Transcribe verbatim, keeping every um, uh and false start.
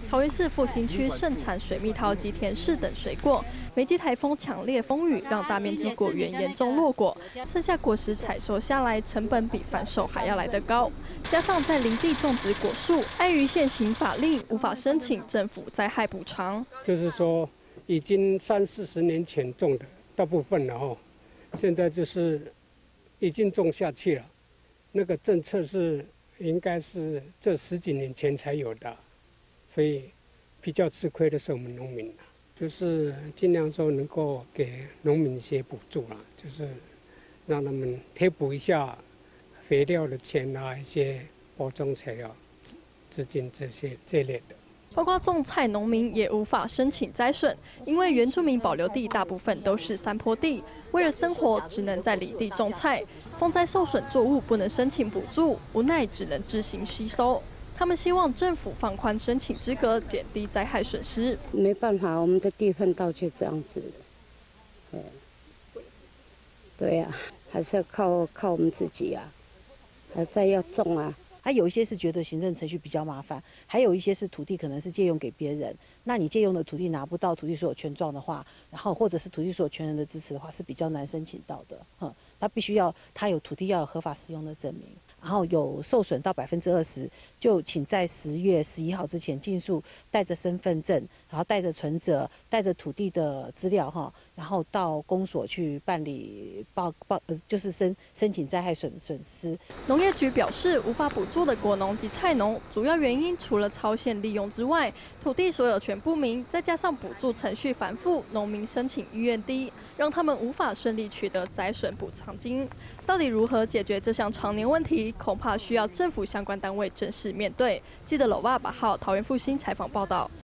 桃园市复兴区盛产水蜜桃及甜柿等水果，每季台风强烈风雨让大面积果园严重落果，剩下果实采收下来，成本比贩售还要来得高。加上在林地种植果树，碍于现行法令，无法申请政府灾害补偿。 就是说，已经三四十年前种的大部分了哦，现在就是已经种下去了。那个政策是应该是这十几年前才有的。 所以比较吃亏的是我们农民，就是尽量说能够给农民一些补助啦，就是让他们贴补一下肥料的钱啊，一些包装材料、资资金这些这类的。 包括种菜农民也无法申请灾损，因为原住民保留地大部分都是山坡地，为了生活只能在林地种菜，风灾受损作物不能申请补助，无奈只能自行吸收。 他们希望政府放宽申请资格，减低灾害损失。 没办法，我们的地份道就这样子。对，对呀、啊，还是要靠靠我们自己啊，还在要种啊。 还有一些是觉得行政程序比较麻烦，还有一些是土地可能是借用给别人。那你借用的土地拿不到土地所有权状的话，然后或者是土地所有权人的支持的话，是比较难申请到的。嗯，他必须要他有土地要有合法使用的证明。 然后有受损到百分之二十，就请在十月十一号之前尽速带着身份证，然后带着存折，带着土地的资料哈，然后到公所去办理报报，呃，就是申申请灾害损损失。 农业局表示，无法补助的果农及菜农，主要原因除了超限利用之外，土地所有权不明，再加上补助程序繁复，农民申请意愿低，让他们无法顺利取得灾损补偿金。到底如何解决这项常年问题？ 恐怕需要政府相关单位正式面对。记者娄爸八号桃园复兴采访报道。